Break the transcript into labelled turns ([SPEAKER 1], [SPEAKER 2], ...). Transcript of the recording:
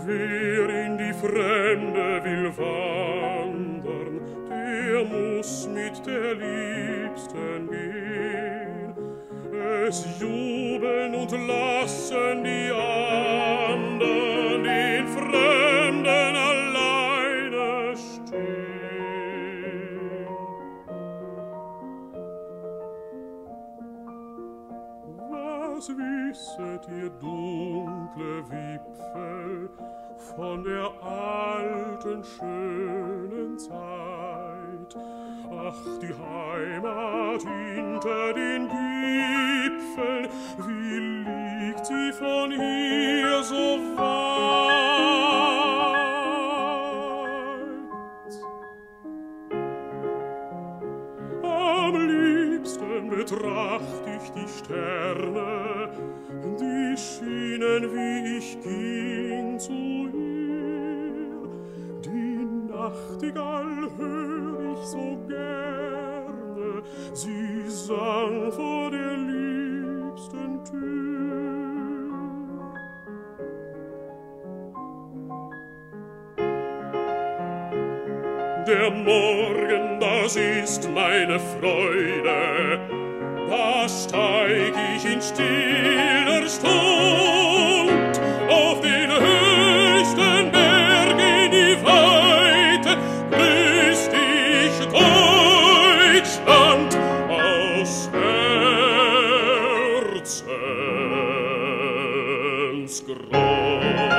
[SPEAKER 1] Wer in die Fremde will wandern, der muss mit der Liebsten gehen. Es jubeln und lassen die andern den Fremden alleine stehen. Was wisset ihr, dunkle Wipfel, von der alten schönen Zeit? Ach, die Heimat hinter den Gipfeln, wie liegt sie von hier so weit? Am liebsten betracht ich die Sterne, die schienen, wie ich ging zu ihr. Die Nachtigall hör ich so gerne, sie sang vor der liebsten Tür. Der Morgen, das ist meine Freude, da steig ich in stiller Stund auf den höchsten Berg in die Weite, grüßt dich Deutschland aus Herzensgrund.